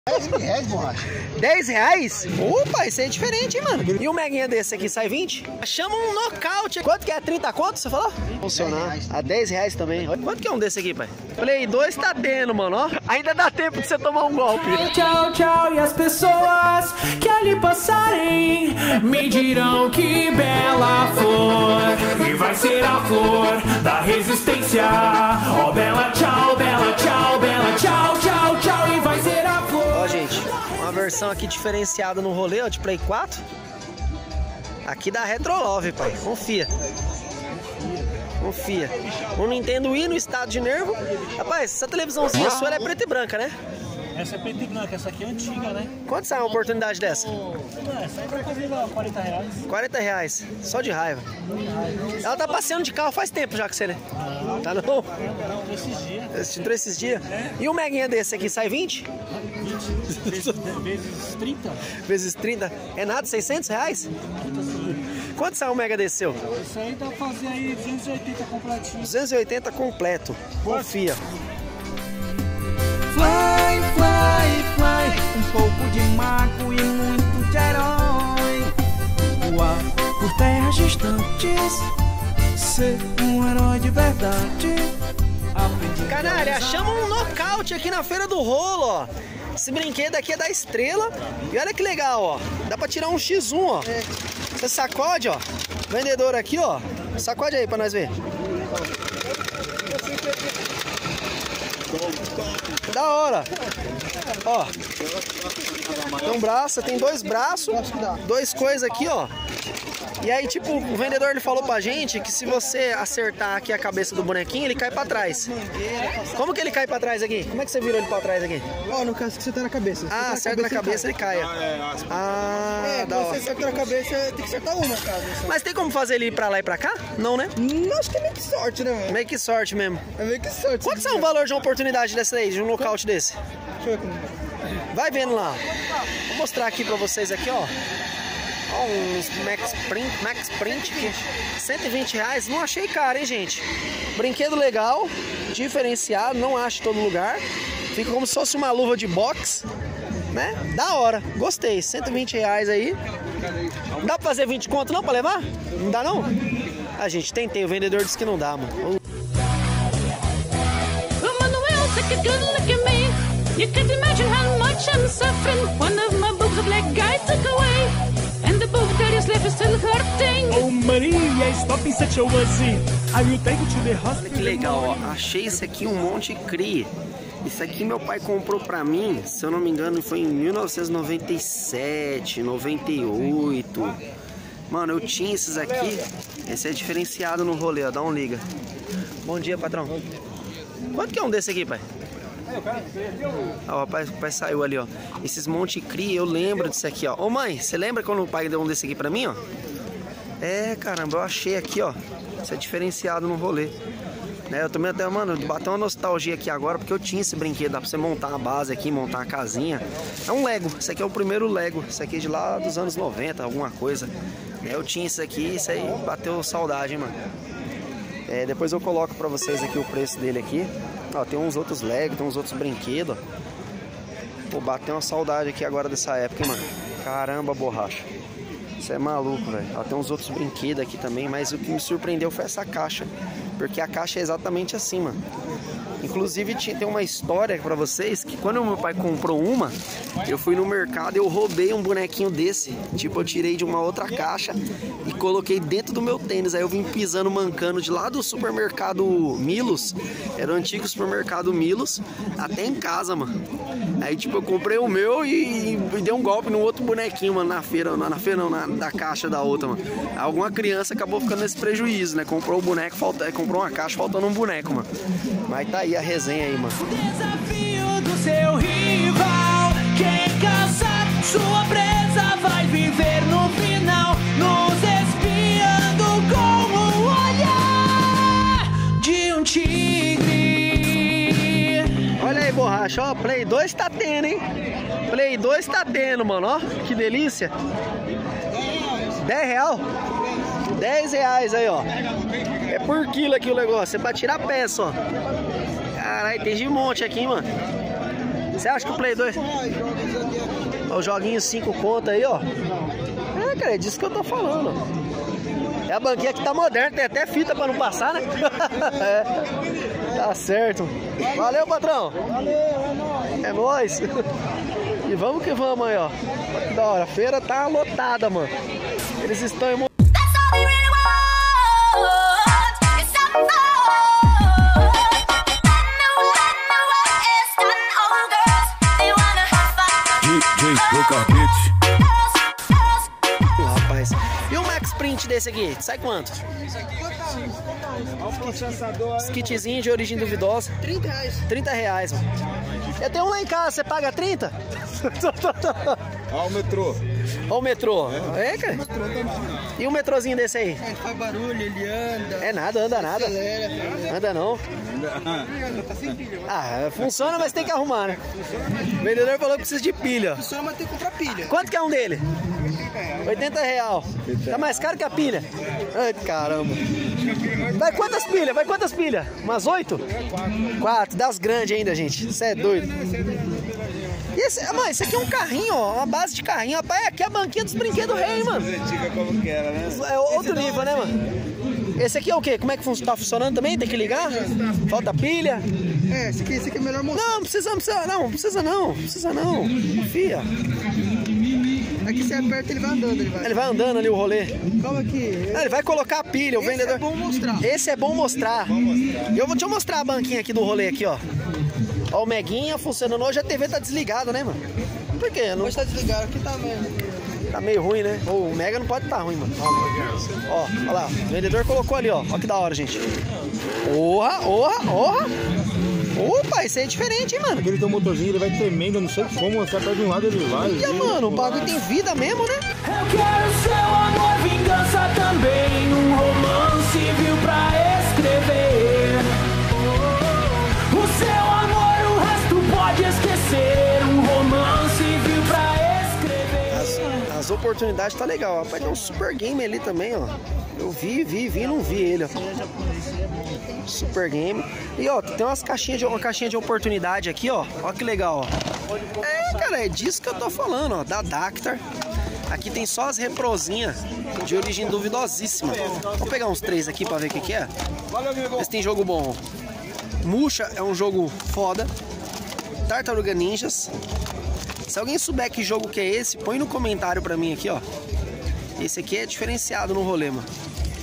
R$10, borracha. R$10? Opa, isso aí é diferente, hein, mano? E um meguinha desse aqui sai 20? Chama um nocaute. Quanto que é? 30 conto, você falou? Funcionar. A R$10 também. Quanto que é um desse aqui, pai? Play 2 tá tendo, mano, ó. Ainda dá tempo de você tomar um golpe. Tchau, tchau, e as pessoas que ali passarem me dirão que bela flor. E vai ser a flor da resistência. Oh, bela tchau, bela tchau, bela tchau, tchau, tchau. E vai ser a flor. Ó, gente, uma versão aqui diferenciada no rolê, ó, de Play 4. Aqui dá Retro Love, pai. Confia. Confia. Um Nintendo Wii no estado de nervo. Rapaz, essa televisãozinha sua ela é preta e branca, né? Essa é preta e branca, essa aqui é antiga, né? Quanto sai uma oportunidade dessa? Essa aí vai fazer R$40. R$40, só de raiva. Ela tá passeando de carro faz tempo já que você, né? Tá não? Não, esses dias. Entrou esses dias? E um meguinha desse aqui sai 20? 20 vezes 30? Vezes 30? É nada? R$600? Quanto sai um mega desse seu? Isso aí dá pra fazer aí 280 completinho. 280 completo. Confia. Fly, fly, fly, um pouco de mago e muito de herói. Voar por terras distantes, ser um herói de verdade. Canalha, chama um nocaute aqui na Feira do Rolo, ó. Esse brinquedo aqui é da Estrela. E olha que legal, ó. Dá pra tirar um X1, ó. Você sacode, ó. Vendedor aqui, ó. Sacode aí pra nós ver. Da hora. Ó. Tem um braço, tem dois braços, dois coisas aqui, ó. E aí, tipo, o vendedor ele falou pra gente que se você acertar aqui a cabeça do bonequinho, ele cai pra trás. Como que ele cai pra trás aqui? Como é que você virou ele pra trás aqui? Ó, no caso que você tá na cabeça. Ah, acerta na cabeça ele cai. Ah, da Você hora. acerta na cabeça, tem que acertar uma, cara. Mas tem como fazer ele ir pra lá e pra cá? Não, né? Acho que é meio que sorte, né, mano? Meio que sorte mesmo. É meio que sorte. Quanto é o valor de uma oportunidade dessa aí, de um nocaute desse? Deixa eu ver como. Vai vendo lá. Vou mostrar aqui pra vocês aqui, ó. Ó, uns Max Print aqui. R$120. Não achei caro, hein, gente? Brinquedo legal, diferenciado, não acho em todo lugar. Fica como se fosse uma luva de boxe, né? Da hora, gostei. R$120 aí. Não dá pra fazer 20 conto não pra levar? Não dá não? A gente tentei, o vendedor disse que não dá, mano. Take a good look at me. You can't imagine how much I'm suffering. One of my boobs a black guy took away, and the boob that is left is still hurting. Oh Maria, stop in such a wussy. I will take you to the hospital. Olha que legal, ó. Achei esse aqui um monte cria. Isso aqui meu pai comprou pra mim, se eu não me engano, foi em 1997, 98. Mano, eu tinha esses aqui. Esse é diferenciado no rolê, ó. Dá um liga. Bom dia, patrão. Quanto que é um desse aqui, pai? Ó, o pai saiu ali, ó. Esses Monte Cria, eu lembro disso aqui, ó. Ô mãe, você lembra quando o pai deu um desse aqui pra mim, ó? É, caramba, eu achei aqui, ó. Isso é diferenciado no rolê. Né, eu também até, mano, bateu uma nostalgia aqui agora, porque eu tinha esse brinquedo. Dá pra você montar a base aqui, montar a casinha. É um Lego, esse aqui é o primeiro Lego. Esse aqui é de lá dos anos 90, alguma coisa. Eu tinha isso aqui, isso aí bateu saudade, hein, mano. É, depois eu coloco pra vocês aqui o preço dele aqui. Ó, tem uns outros Lego, tem uns outros brinquedos. Pô, bateu uma saudade aqui agora dessa época, hein, mano. Caramba, borracha. Isso é maluco, velho. Ó, tem uns outros brinquedos aqui também, mas o que me surpreendeu foi essa caixa. Porque a caixa é exatamente assim, mano. Inclusive tem uma história pra vocês, que quando meu pai comprou uma, eu fui no mercado e eu roubei um bonequinho desse. Tipo, eu tirei de uma outra caixa e coloquei dentro do meu tênis. Aí eu vim pisando, mancando de lá do supermercado Milos. Era o antigo supermercado Milos, até em casa, mano. Aí tipo, eu comprei o meu e dei um golpe no outro bonequinho, mano, na feira não, na caixa da outra, mano. Alguma criança acabou ficando nesse prejuízo, né? Comprou o boneco, comprou uma caixa faltando um boneco, mano. Mas tá aí a resenha aí, mano. Desafio do seu rival. Quem caçar sua presa vai viver no final, nos espiando com o olhar de um tigre. Olha aí, borracha, ó, Play 2 tá tendo, hein? Play 2 tá tendo, mano, ó, que delícia. R$10. R$10 aí, ó. É por quilo aqui o negócio, é pra tirar peça, ó. Caralho, tem de monte aqui, hein, mano. Você acha que o Play 2... O joguinho 5 conto aí, ó. É, cara, é disso que eu tô falando. É a banquinha que tá moderna, tem até fita pra não passar, né? É. Tá certo. Valeu, patrão. Valeu, é nóis. É nóis. E vamos que vamos aí, ó. Olha que da hora. A feira tá lotada, mano. Eles estão em... Rapaz. E o Max Print desse aqui? Sai quanto? Olha o processador aí. Kitzinho de origem duvidosa. 30 reais. 30 reais, mano. Eu tenho um lá em casa, você paga 30? Olha o metrô. Olha o metrô. É, cara? E o metrozinho desse aí? Ele faz barulho, ele anda. É nada, anda nada. Acelera. Anda não. Anda, tá sem pilha. Ah, funciona, mas tem que arrumar, né? O vendedor falou que precisa de pilha. Funciona, mas tem que comprar pilha. Quanto que é um dele? 80 real. Tá mais caro que a pilha. Ai, caramba. Vai quantas pilhas? Vai quantas pilhas? Umas 8? 4. Das grandes ainda, gente. Você é doido. E esse, mano, esse aqui é um carrinho, ó. Uma base de carrinho. Rapaz, aqui é a banquinha dos brinquedos rei, mano. Antiga como que era, né? É outro nível, né, mano? Esse aqui é o quê? Como é que tá funcionando também? Tem que ligar? Falta pilha? É, esse aqui é melhor mostrar. Não, precisa não. Confia. Aqui você aperta, ele vai andando, Ele vai andando ali o rolê. Calma aqui. Ele vai colocar a pilha, o vendedor. É bom mostrar. Esse é bom mostrar. Deixa eu mostrar a banquinha aqui do rolê aqui, ó. Ó, o Meguinha funcionando hoje, a TV tá desligada, né, mano? Por quê? Não... Hoje tá desligado, aqui tá mesmo. Tá meio ruim, né? Ô, o Mega não pode estar ruim, mano. Ó, olha lá. O vendedor colocou ali, ó. Ó que da hora, gente. Orra. Opa, esse aí é diferente, hein, mano? Aquele teu motorzinho, ele vai tremendo, eu não sei como, você aperta de um lado ele vai. Olha, mano, o bagulho tem vida mesmo, né? Eu quero seu amor, vingança também, um romance viu pra escrever. O seu amor, o resto pode esquecer, um romance viu pra escrever. As oportunidades tá legal, ó. Vai ter um super game ali também, ó. Eu vi e não vi ele, ó. Super game. E ó, tem uma caixinha de oportunidade aqui, ó. Ó que legal, ó. É, cara, é disso que eu tô falando, ó. Da Dactar. Aqui tem só as reprosinhas de origem duvidosíssima. Vou pegar uns 3 aqui pra ver o que é. Ver se tem jogo bom. Musha é um jogo foda. Tartaruga Ninjas. Se alguém souber que jogo que é esse, põe no comentário pra mim aqui, ó. Esse aqui é diferenciado no rolê, mano.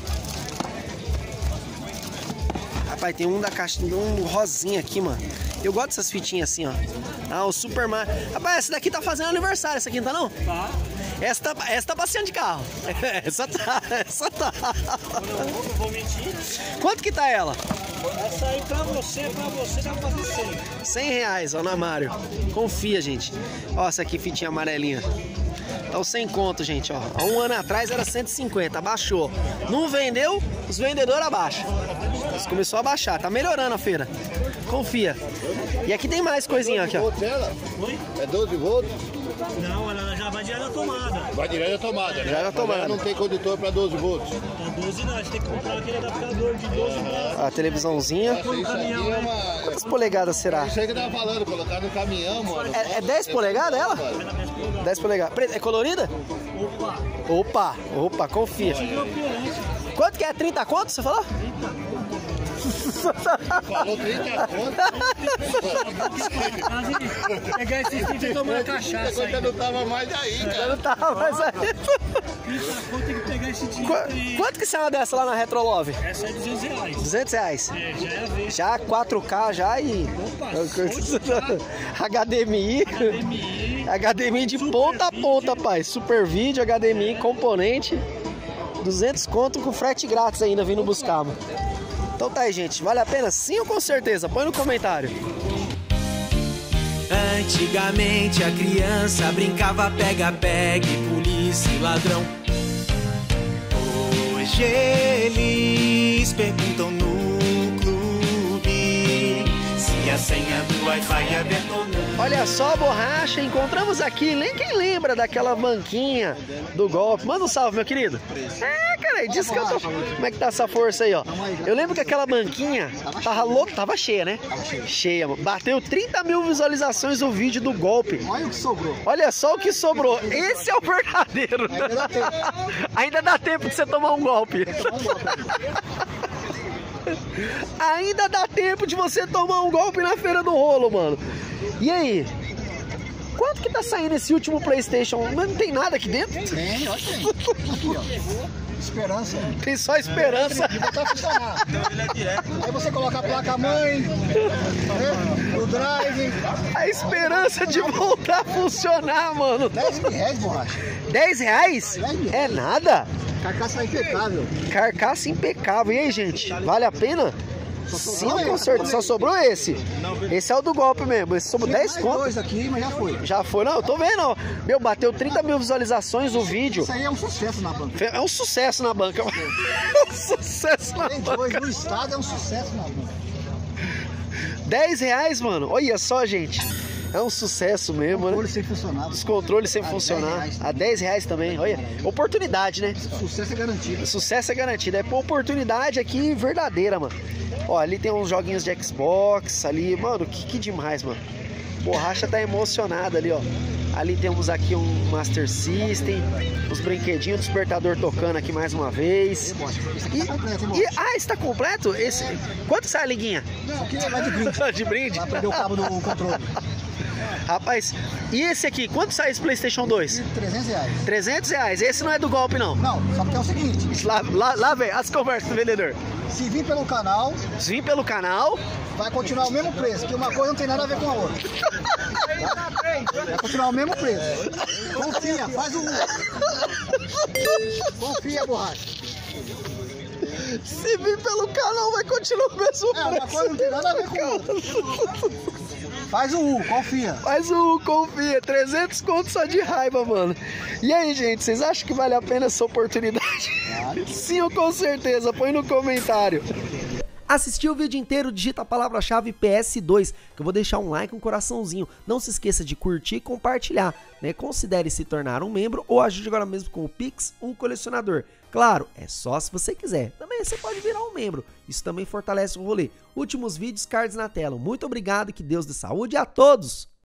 Rapaz, tem um da caixa, um rosinha aqui, mano. Eu gosto dessas fitinhas assim, ó. Ah, o Super Mario. Rapaz, essa daqui tá fazendo aniversário, essa aqui não tá, não? Tá. Essa tá passeando de carro. Essa tá. Eu não vou mentir. Quanto que tá ela? Essa aí pra você dá pra fazer 100. 100 reais, ó, na Mario. Confia, gente. Ó, essa aqui, fitinha amarelinha. Tá o 100 conto, gente, ó. Há um ano atrás era 150, abaixou. Não vendeu, os vendedores abaixam. Começou a baixar, tá melhorando a feira. Confia. E aqui tem mais coisinha aqui, ó. É 12 volts? Não, ela já vai direto da tomada. Vai direto da tomada, né? Direto da tomada. Mas não tem condutor para 12 volts. Tá 12 não, a gente tem que comprar aquele adaptador de 12 volts. A televisãozinha. Isso aqui é uma... Quantas polegadas será? Isso aí que eu tava falando, colocar no caminhão, mano. É 10 polegadas ela? 10 polegadas. É colorida? Opa, confia. Quanto que é? 30 conto, você falou? Falou 30 conto. Pegar esse vídeo e tomar cachaça aí. Eu não tava mais aí, cara. Não tava mais aí. Vou ter que pegar esse dinheiro aí. Quanto que sai uma dessa lá na Retrolove? Essa é 200 reais. 200 reais. É, já é a vez. Já 4K já e... HDMI. HDMI de ponta a ponta, pai. Super vídeo, HDMI, componente. 200 conto com frete grátis ainda vindo buscar, mano. Então tá aí, gente. Vale a pena? Sim ou com certeza? Põe no comentário. Antigamente a criança brincava pega-pega e polícia e ladrão. Hoje eles perguntam no clube se a senha do Wi-Fi é detonando. Olha só, Borracha, encontramos aqui, nem quem lembra daquela banquinha do golpe. Manda um salve, meu querido. É, cara, disse que eu tô... Como é que tá essa força aí, ó? Eu lembro que aquela banquinha tava cheia, né? Cheia, mano. Bateu 30 mil visualizações o vídeo do golpe. Olha o que sobrou. Olha só o que sobrou. Esse é o verdadeiro. Ainda dá tempo de você tomar um golpe. Ainda dá tempo de você tomar um golpe na Feira do Rolo, mano. E aí? Quanto que tá saindo esse último PlayStation? Mas não tem nada aqui dentro? Tem, olha tem. Aqui, ó. Esperança. Tem só esperança. De voltar a funcionar. Aí você coloca a placa-mãe, o drive. A esperança de voltar a funcionar, mano. 10 reais, Borracha. 10 reais? É nada. Carcaça impecável. Carcaça impecável. E aí, gente? Vale a pena? Sim, com certeza. Só sobrou esse. Esse é o do golpe mesmo. Esse sobrou 10 conto. Dois aqui, mas já foi. Já foi, não, eu tô vendo, ó. Meu, bateu 30 mil visualizações o vídeo. Isso aí é um sucesso na banca. É um sucesso na banca. É um sucesso na Tem dois banca. no estado, é um sucesso na banca. 10 reais, mano. Olha só, gente. É um sucesso mesmo, né? Controle sem funcionar. Os controles sem funcionar. A 10 reais também. Olha, oportunidade, né? Sucesso é garantido. Sucesso é garantido. É por oportunidade aqui verdadeira, mano. Ó, ali tem uns joguinhos de Xbox ali. Mano, que demais, mano. Borracha tá emocionada ali, ó. Ali temos aqui um Master System, os brinquedinhos, o despertador tocando aqui mais uma vez. Está completo? Esse... Quanto sai a liguinha? Isso aqui é de brinde. De brinde? Vai perder o cabo do controle. Rapaz, e esse aqui? Quanto sai esse PlayStation 2? 300 reais. 300 reais. Esse não é do golpe, não. Não, só que é o seguinte. Lá vem as conversas do vendedor. Se vir pelo canal, Se vir pelo canal, vai continuar o mesmo preço, que uma coisa não tem nada a ver com a outra. Vai continuar o mesmo preço. Confia, faz o... Confia, Borracha. se vir pelo canal, vai continuar o mesmo É, uma coisa não tem nada a ver com a outra. Faz o U, confia. Faz o confia, 300 contos só de raiva, mano. E aí, gente, vocês acham que vale a pena essa oportunidade? Sim, ou com certeza, põe no comentário. Assistiu o vídeo inteiro, digita a palavra-chave PS2, que eu vou deixar um like, um coraçãozinho. Não se esqueça de curtir e compartilhar, né? Considere se tornar um membro ou ajude agora mesmo com o Pix, um colecionador. Claro, é só se você quiser. Também você pode virar um membro. Isso também fortalece o rolê. Últimos vídeos, cards na tela. Muito obrigado e que Deus dê saúde a todos!